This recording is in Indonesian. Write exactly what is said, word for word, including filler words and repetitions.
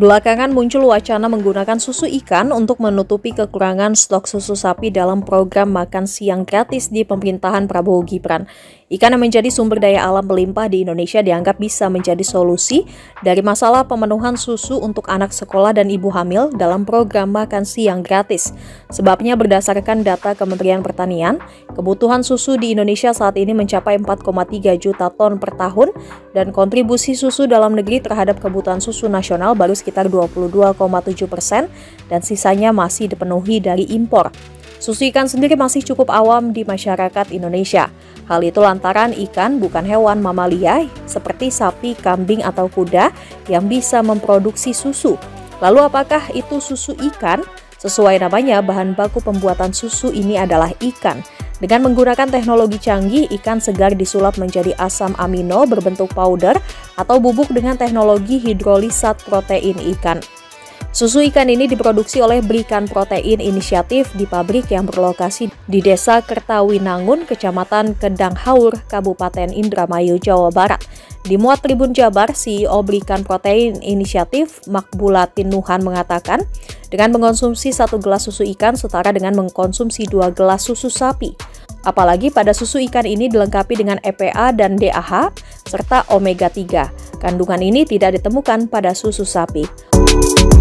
Belakangan muncul wacana menggunakan susu ikan untuk menutupi kekurangan stok susu sapi dalam program makan siang gratis di pemerintahan Prabowo Gibran. Ikan yang menjadi sumber daya alam melimpah di Indonesia dianggap bisa menjadi solusi dari masalah pemenuhan susu untuk anak sekolah dan ibu hamil dalam program makan siang gratis. Sebabnya berdasarkan data Kementerian Pertanian, kebutuhan susu di Indonesia saat ini mencapai empat koma tiga juta ton per tahun dan kontribusi susu dalam negeri terhadap kebutuhan susu nasional baru sekitar dua puluh dua koma tujuh persen dan sisanya masih dipenuhi dari impor. Susu ikan sendiri masih cukup awam di masyarakat Indonesia. Hal itu lantaran ikan bukan hewan mamalia seperti sapi, kambing, atau kuda yang bisa memproduksi susu. Lalu apakah itu susu ikan? Sesuai namanya, bahan baku pembuatan susu ini adalah ikan. Dengan menggunakan teknologi canggih, ikan segar disulap menjadi asam amino berbentuk powder atau bubuk dengan teknologi hidrolisat protein ikan. Susu ikan ini diproduksi oleh Berikan Protein Inisiatif di pabrik yang berlokasi di Desa Kertawinangun, Kecamatan Kedanghaur, Kabupaten Indramayu, Jawa Barat. Di Muat Tribun Jabar, C E O Berikan Protein Inisiatif, Makbulatin Nuhan mengatakan, dengan mengkonsumsi satu gelas susu ikan setara dengan mengkonsumsi dua gelas susu sapi. Apalagi pada susu ikan ini dilengkapi dengan E P A dan D A H, serta omega tiga. Kandungan ini tidak ditemukan pada susu sapi.